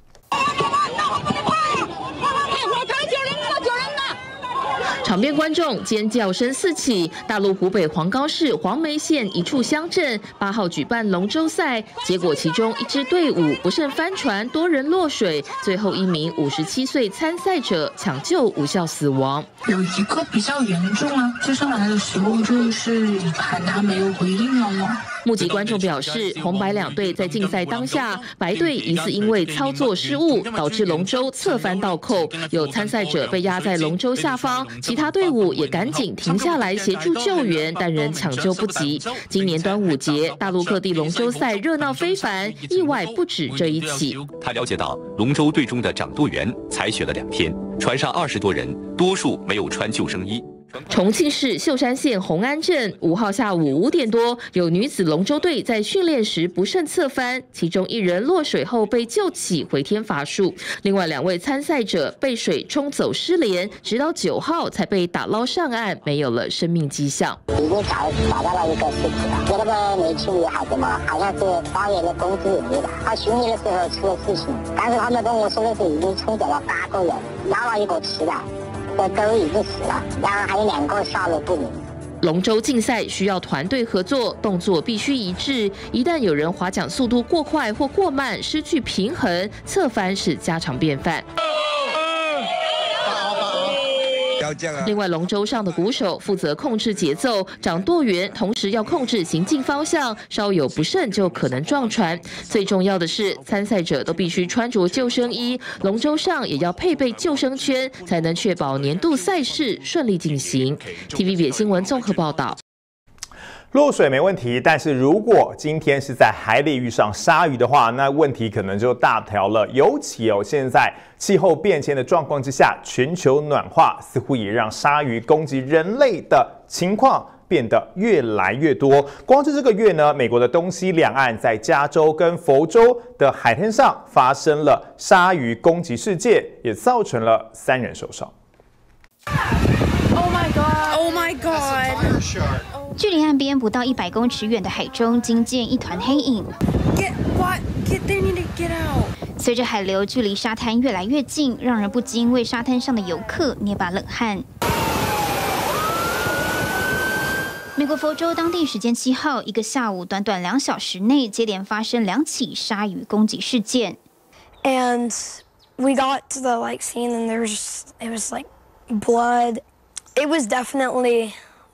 场边观众尖叫声四起。大陆湖北黄冈市黄梅县一处乡镇8号举办龙舟赛，结果其中一支队伍不慎翻船，多人落水，最后1名57岁参赛者抢救无效死亡。 有一个比较严重啊，接上来的时候就是一盘他没有回应了。 目击观众表示，红白两队在竞赛当下，白队疑似因为操作失误，导致龙舟侧翻倒扣，有参赛者被压在龙舟下方，其他队伍也赶紧停下来协助救援，但仍抢救不及。今年端午节，大陆各地龙舟赛热闹非凡，意外不止这一起。 他了解到，龙舟队中的掌舵员采血了2天，船上20多人，多数没有穿救生衣。 重庆市秀山县红安镇5号下午5点多，有女子龙舟队在训练时不慎侧翻，其中1人落水后被救起回天乏术，另外2位参赛者被水冲走失联，直到9号才被打捞上岸，没有了生命迹象。 已经找到了一个尸体了，有那个年轻女孩子嘛，好像是花园的公司人员吧。她巡夜的时候出了事情，但是他们跟我说的是已经冲走了8个人，捞了一个吃的。 这都已经死了，然后还有2个下落不明。 龙舟竞赛需要团队合作，动作必须一致。一旦有人划桨速度过快或过慢，失去平衡，侧翻是家常便饭。 另外，龙舟上的鼓手负责控制节奏，掌舵员同时要控制行进方向，稍有不慎就可能撞船。最重要的是，参赛者都必须穿着救生衣，龙舟上也要配备救生圈，才能确保年度赛事顺利进行。TVB 新闻综合报道。 落水没问题，但是如果今天是在海里遇上鲨鱼的话，那问题可能就大条了。尤其现在气候变迁的状况之下，全球暖化似乎也让鲨鱼攻击人类的情况变得越来越多。光是这个月呢，美国的东西两岸在加州跟佛州的海滩上发生了鲨鱼攻击事件，也造成了3人受伤。 Oh my god! Oh my god! 距离岸边不到100公尺远的海中，惊见一团黑影。 They need to get out. 随着海流距离沙滩越来越近，让人不禁为沙滩上的游客捏把冷汗。美国佛州当地时间7号，一个下午短短2小时内，接连发生2起鲨鱼攻击事件。 And we got to the scene, and it was like blood. It was definitely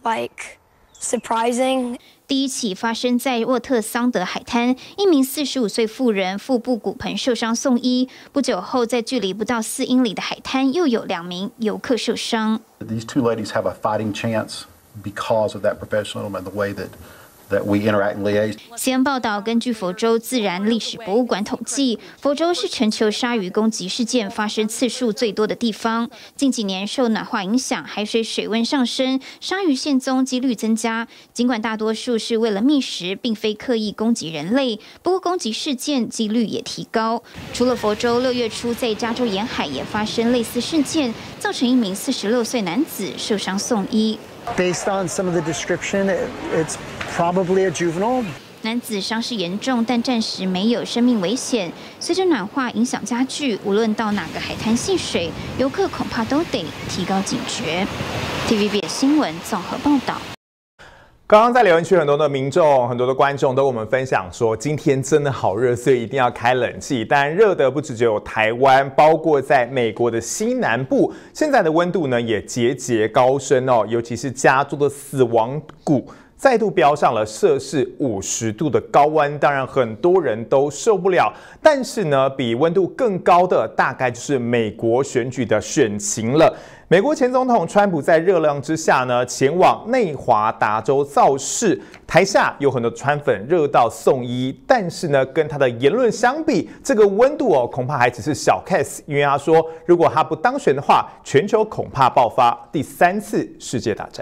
surprising. 第一起发生在沃特桑德海滩，一名45岁妇人腹部骨盆受伤送医。不久后，在距离不到4英里的海滩，又有2名游客受伤。 These 2 ladies have a fighting chance because of that professionalism and the way that we interact and liaise. CNN 报道，根据佛州自然历史博物馆统计，佛州是全球鲨鱼攻击事件发生次数最多的地方。近几年受暖化影响，海水水温上升，鲨鱼现踪几率增加。尽管大多数是为了觅食，并非刻意攻击人类，不过攻击事件几率也提高。除了佛州，6月初在加州沿海也发生类似事件，造成一名46岁男子受伤送医。 Based on some of the description, it's probably a juvenile. 男子伤势严重，但暂时没有生命危险。随着暖化影响加剧，无论到哪个海滩戏水，游客恐怕都得提高警觉。TVB 新闻综合报道。 刚刚在留言区，很多的民众、很多的观众都跟我们分享说，今天真的好热，所以一定要开冷气。但热的不只有台湾，包括在美国的西南部，现在的温度呢也节节高升哦，尤其是加州的死亡谷。 再度飙上了摄氏50度的高温，当然很多人都受不了。但是呢，比温度更高的大概就是美国选举的选情了。美国前总统川普在热浪之下呢，前往内华达州造势，台下有很多川粉热到送医。但是呢，跟他的言论相比，这个温度恐怕还只是小 case， 因为他说，如果他不当选的话，全球恐怕爆发第3次世界大战。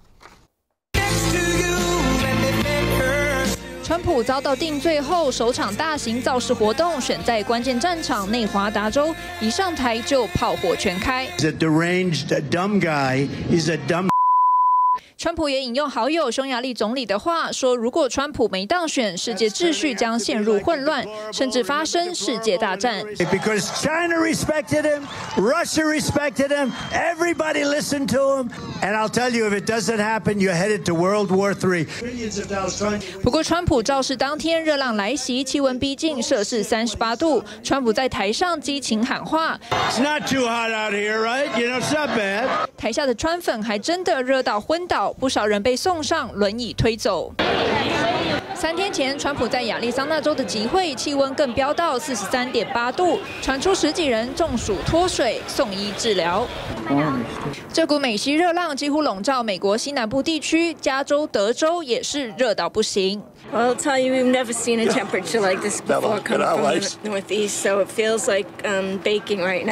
川普遭到定罪后，首场大型造势活动选在关键战场内华达州，一上台就炮火全开。 He's a deranged, dumb guy. He's a dumb. 川普也引用好友匈牙利总理的话说：“如果川普没当选，世界秩序将陷入混乱，甚至发生世界大战。” Because China respected him, Russia respected him, everybody listened to him, and I'll tell you, if it doesn't happen, you're headed to World War III. 不过，川普造势当天热浪来袭，气温逼近摄氏38度。川普在台上激情喊话 ：“It's not too hot out here, right? You know, it's not bad.” 台下的川粉还真的热到昏倒。 不少人被送上轮椅推走。3天前，川普在亚利桑那州的集会，气温更飙到43.8度，传出10几人中暑脱水，送医治疗。这股美西热浪几乎笼罩美国西南部地区，加州、德州也是热到不行。 Well, I'll tell you, we've never seen a temperature like this before coming from the northeast, so it feels like baking right now.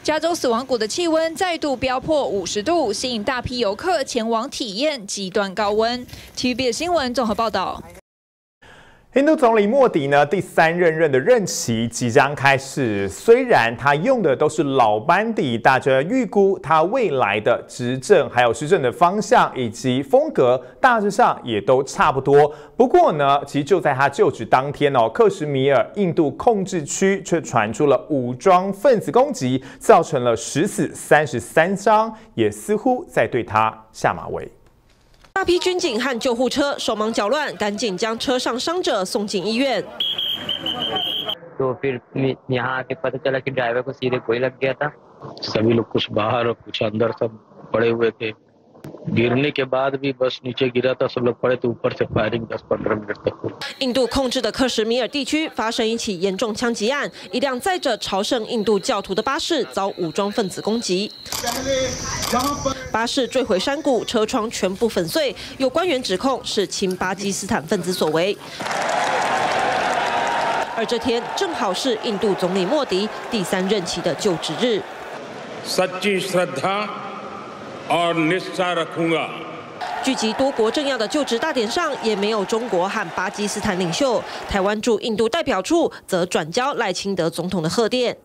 加州死亡谷的气温再度飙破50度，吸引大批游客前往体验极端高温。TVBS 新闻综合报道。 印度总理莫迪呢，第3任的任期即将开始。虽然他用的都是老班底，大家预估他未来的执政还有施政的方向以及风格，大致上也都差不多。不过呢，其实就在他就职当天哦，克什米尔印度控制区却传出了武装分子攻击，造成了10死33伤，也似乎在对他下马威。 大批军警和救护车手忙脚乱，赶紧将车上伤者送进医院。 तो फिर यहाँ आके पता चला कि ड्राइवर को सीधे गोली लग गया था। सभी लोग कुछ बाहर और कुछ अंदर सब पड़े हुए थे। गिरने के बाद भी बस नीचे गिरा था, सब लोग पड़े तो ऊपर से फायरिंग 10-15 मिनट तक हुई। 印度控制的克什米尔地区发生一起严重枪击案，一辆载着朝圣印度教徒的巴士遭武装分子攻击，巴士坠回山谷，车窗全部粉碎。有官员指控是亲巴基斯坦分子所为。 而这天正好是印度总理莫迪第3任期的就职日。 सच्ची श्रद्धा और निष्ठा रखूंगा。 聚集多国政要的就职大典上，也没有中国和巴基斯坦领袖。台湾驻印度代表处则转交赖清德总统的贺电。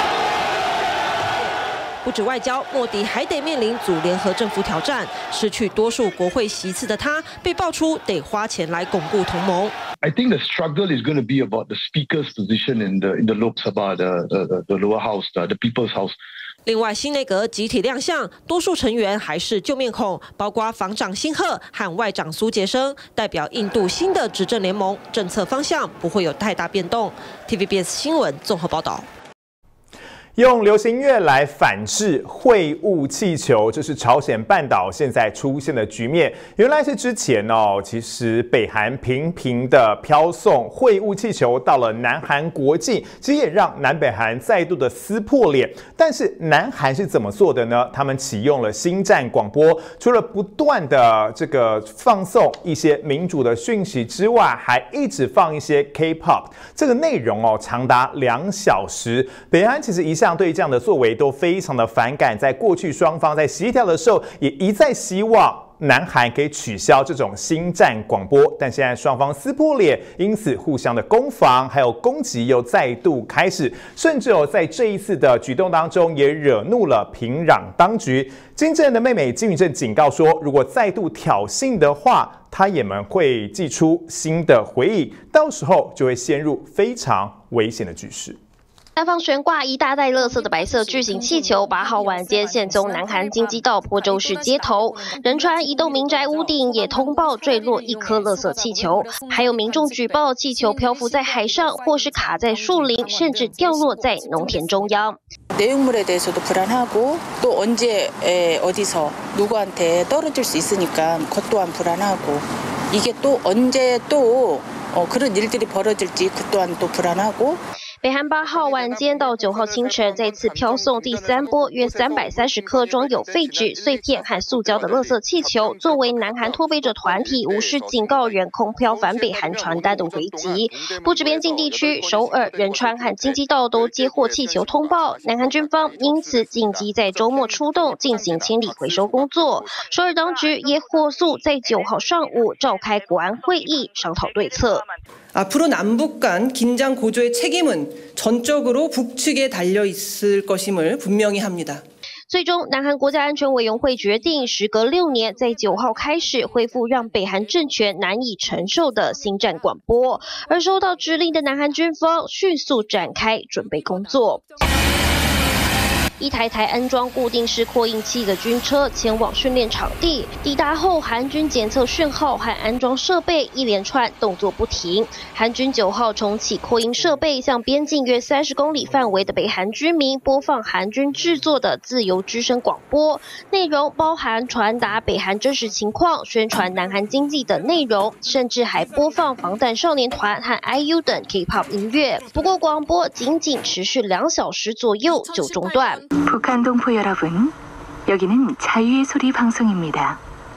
不止外交，莫迪还得面临组联合政府挑战。失去多数国会席次的他，被爆出得花钱来巩固同盟。 I think the struggle is going to be about the speaker's position in the Lok Sabha, the lower house, the People's House. 另外，新内阁集体亮相，多数成员还是旧面孔，包括防长辛赫和外长苏杰生，代表印度新的执政联盟，政策方向不会有太大变动。TVBS 新闻综合报道。 用流行乐来反制秽物气球，这是朝鲜半岛现在出现的局面。原来是之前哦，其实北韩频频的飘送秽物气球到了南韩国境，其实也让南北韩再度的撕破脸。但是南韩是怎么做的呢？他们启用了星战广播，除了不断的这个放送一些民主的讯息之外，还一直放一些 K-pop， 这个内容哦长达2小时。北韩其实一向 对这样的作为都非常的反感，在过去双方在协调的时候，也一再希望南韩可以取消这种星战广播，但现在双方撕破脸，因此互相的攻防还有攻击又再度开始，甚至在这一次的举动当中也惹怒了平壤当局。金正恩的妹妹金宇镇警告说，如果再度挑衅的话，他也们会祭出新的回应，到时候就会陷入非常危险的局势。 南方悬挂一大袋垃圾的白色巨型气球，8号晚间现踪南韩京畿道坡州市街头。仁川一栋民宅屋顶也通报坠落一颗垃圾气球，还有民众举报气球漂浮在海上，或是卡在树林，甚至掉落在农田中央。 내용물에 대해서도 불안하고 또 언제 어디서 누구한테 떨어질 수 있으니까 그것 또한 불안하고 이게 또 언제 또 그런 일들이 벌어질지 그 또한 또 불안하고. 北韩8号晚间到9号清晨再次飘送第3波约330颗装有废纸、碎片和塑胶的垃圾气球，作为南韩脱北者团体无视警告人空飘反北韩传单的回击。不止边境地区，首尔、仁川和京畿道都接获气球通报，南韩军方因此紧急在周末出动进行清理回收工作。首尔当局也火速在9号上午召开国安会议商讨对策。 앞으로 남북 간 긴장 고조의 책임은 전적으로 북측에 달려 있을 것임을 분명히 합니다. 最终，南韩国家安全委员会决定，时隔6年，在9号开始恢复让北韩政权难以承受的星战广播，而收到指令的南韩军方迅速展开准备工作。 一台台安装固定式扩音器的军车前往训练场地，抵达后，韩军检测讯号和安装设备，一连串动作不停。韩军9号重启扩音设备，向边境约30公里范围的北韩居民播放韩军制作的自由之声广播，内容包含传达北韩真实情况、宣传南韩经济等内容，甚至还播放防弹少年团和 IU 等 K-pop 音乐。不过，广播仅持续2小时左右就中断。 북한 동포 여러분, 여기는 자유의 소리 방송입니다.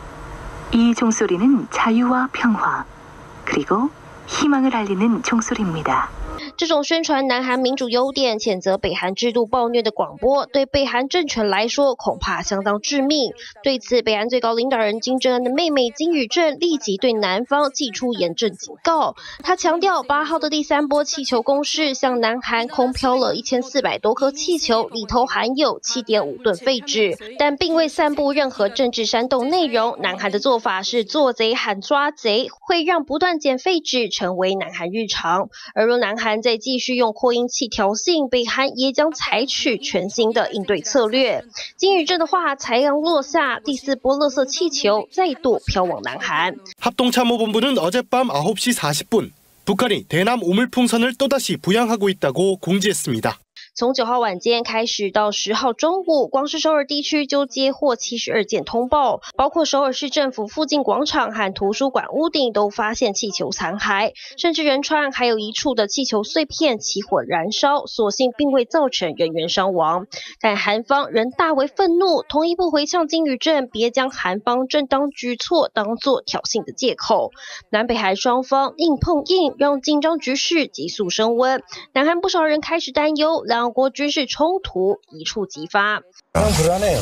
이 종소리는 자유와 평화, 그리고 희망을 알리는 종소리입니다. 这种宣传南韩民主优点、谴责北韩制度暴虐的广播，对北韩政权来说恐怕相当致命。对此，北韩最高领导人金正恩的妹妹金宇镇立即对南方寄出严正警告。他强调，8号的第3波气球攻势向南韩空飘了1400多颗气球，里头含有7.5吨废纸，但并未散布任何政治煽动内容。南韩的做法是做贼喊抓贼，会让不断捡废纸成为南韩日常。而若南韩再继续用扩音器挑衅，北韩也将采取全新的应对策略。金宇镇的话才刚落下，第4波垃圾气球再度飘往南韩。 합동참모본부는 어젯밤 9시 40분 북한이 대남 우물풍선을 또다시 부양하고 있다고 공지했습니다. 从9号晚间开始到10号中午，光是首尔地区就接获72件通报，包括首尔市政府附近广场和图书馆屋顶都发现气球残骸，甚至仁川还有一处的气球碎片起火燃烧，所幸并未造成人员伤亡。但韩方仍大为愤怒，统一部回呛金宇镇别将韩方正当举措当作挑衅的借口。南北韩双方硬碰硬，让紧张局勢急速升温。南韩不少人开始担忧两国军事冲突一触即发。 불안해요.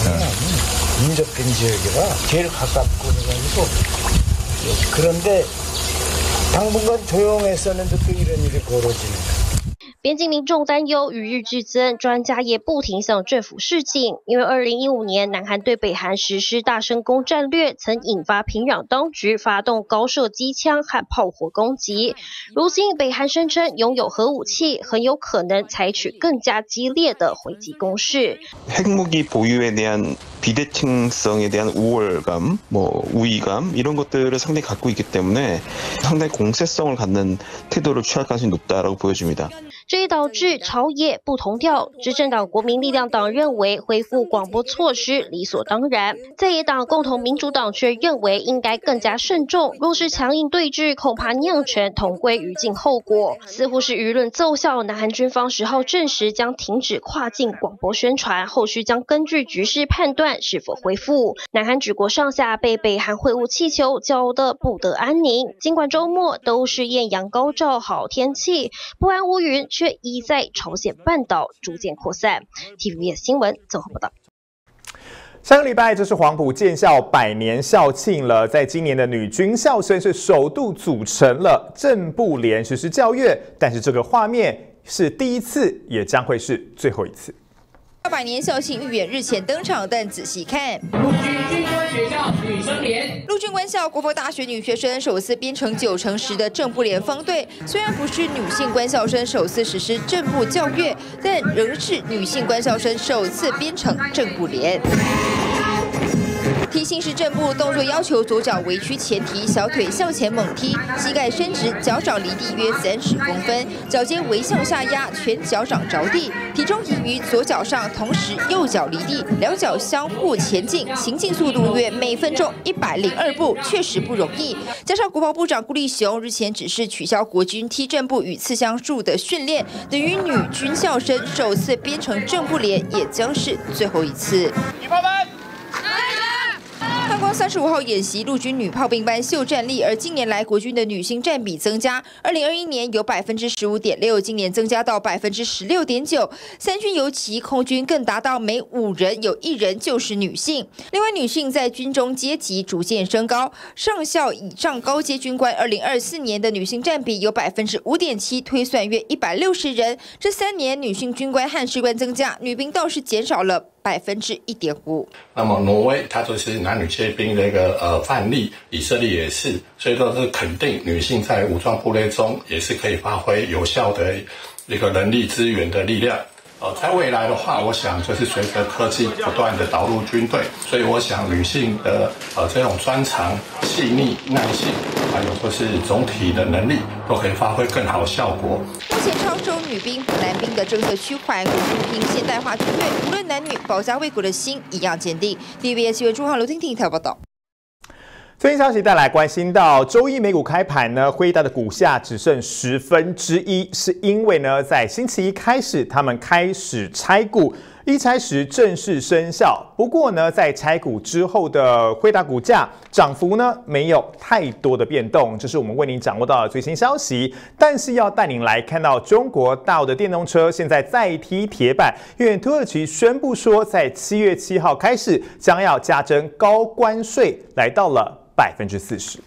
인접된 지역이라 제일 가깝고 해가지고 그런데 당분간 조용했었는데 또 이런 일이 벌어지는 거예요. 边境民众担忧与日俱增，专家也不停向政府示警，因为2015年南韩对北韩实施大声攻战略，曾引发平壤当局发动高射机枪和炮火攻击。如今北韩声称拥有核武器，很有可能采取更加激烈的回击攻势。 핵무기 보유에 대한 비대칭성에 대한 우월감, 우위감 이런 것들을 상당히 갖고 있기 때문에 상당히 공세성을 갖는 태도를 취할 가능성이 높다라고 보여집니다. 这也导致朝野不同调，执政党国民力量党认为恢复广播措施理所当然，在野党共同民主党却认为应该更加慎重，若是强硬对峙，恐怕酿成同归于尽后果。似乎是舆论奏效，南韩军方10号证实将停止跨境广播宣传，后续将根据局势判断是否恢复。南韩举国上下被北韩秽物气球搅得不得安宁，尽管周末都是艳阳高照好天气，不安乌云 却已在朝鲜半岛逐渐扩散。TVBS 新闻综合报道。 上个礼拜，这是黄埔建校100年校庆了。在今年的女军校生是首度组成了正部联实施教阅，但是这个画面是第一次，也将会是最后一次。 100年校庆预演日前登场，但仔细看， 陆军军官学校女生连， 陆军官校国防大学女学生首次编成9乘10的正部联方队。虽然不是女性官校生首次实施正部教阅，但仍是女性官校生首次编成正部联。 踢新式正步动作要求左脚微屈前提，小腿向前猛踢，膝盖伸直，脚掌离地约30公分，脚尖微向下压，全脚掌着地，体重移于左脚上，同时右脚离地，两脚相互前进，行进速度约每分钟102步，确实不容易。加上国防部长顾立雄日前指示取消国军踢正步与刺枪术的训练，等于女军校生首次编成正步连，也将是最后一次。女炮班。 汉光35号演习陆军女炮兵班秀战力，而近年来国军的女性占比增加，2021年有15.6%，今年增加到16.9%。三军尤其空军更达到每5人有1人就是女性。另外，女性在军中阶级逐渐升高，上校以上高阶军官2024年的女性占比有5.7%，推算约160人。这3年女性军官和士官增加，女兵倒是减少了1.5%。 那么挪威它就是男女皆兵的一个范例，以色列也是，所以说是肯定女性在武装部队中也是可以发挥有效的一个人力资源的力量。在未来的话，我想就是随着科技不断的导入军队，所以我想女性的这种专长、细腻、耐性，还有就是总体的能力，都可以发挥更好的效果。 目前超收女兵、普男兵的政策趋缓，国军拼现代化军队，无论男女，保家卫国的心一样坚定。TVBS 新闻中号刘婷婷台报道。 最新消息带来关心到，周一美股开盘呢，辉达的股价只剩1/10，是因为呢，在星期一开始，他们开始拆股， 一拆十正式生效，不过呢，在拆股之后的辉达股价涨幅呢没有太多的变动，这是我们为您掌握到的最新消息。但是要带您来看到中国大陆的电动车现在再踢铁板，因为土耳其宣布说，在7月7号开始将要加征高关税，来到了40%。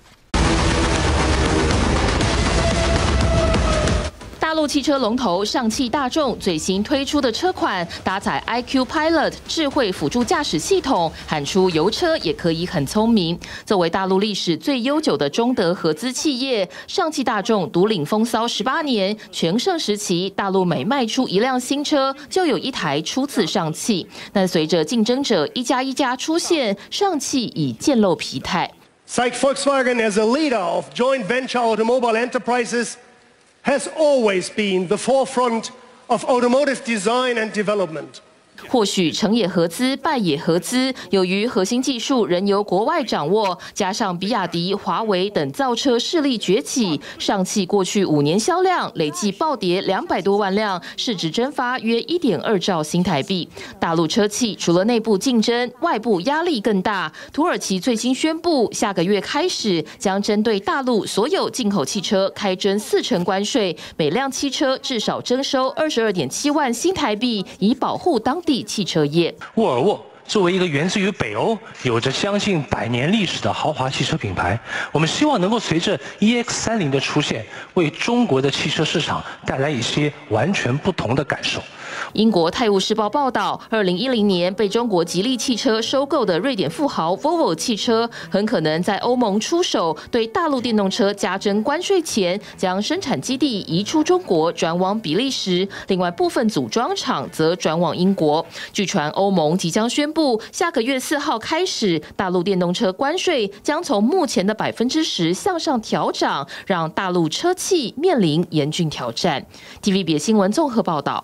大陆汽车龙头上汽大众最新推出的车款搭载 IQ Pilot 智慧辅助驾驶系统，喊出油车也可以很聪明。作为大陆历史最悠久的中德合资企业，上汽大众独领风骚18年，全盛时期，大陆每卖出一辆新车，就有一台出自上汽。但随着竞争者一家一家出现，上汽已渐露疲态。 SAIC Volkswagen as a leader of joint venture automobile enterprises has always been the forefront of automotive design and development. 或许成也合资，败也合资。由于核心技术仍由国外掌握，加上比亚迪、华为等造车势力崛起，上汽过去5年销量累计暴跌200多万辆，市值蒸发约1.2兆新台币。大陆车企除了内部竞争，外部压力更大。土耳其最新宣布，下个月开始将针对大陆所有进口汽车开征40%关税，每辆汽车至少征收22.7万新台币，以保护当地汽车业。 沃尔沃作为一个源自于北欧、有着将近100年历史的豪华汽车品牌，我们希望能够随着 EX30的出现，为中国的汽车市场带来一些完全不同的感受。 英国《泰晤士报》报道，2010年被中国吉利汽车收购的瑞典富豪 Volvo 汽车，很可能在欧盟出手对大陆电动车加征关税前，将生产基地移出中国，转往比利时；另外部分组装厂则转往英国。据传，欧盟即将宣布，下个月4号开始，大陆电动车关税将从目前的10%向上调涨，让大陆车企面临严峻挑战。TVBS 新闻综合报道。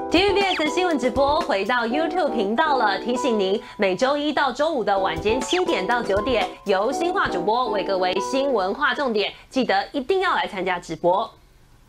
TVBS 新闻直播回到 YouTube 频道了，提醒您每周1到周5的晚间7点到9点，由新化主播为各位新闻划重点，记得一定要来参加直播。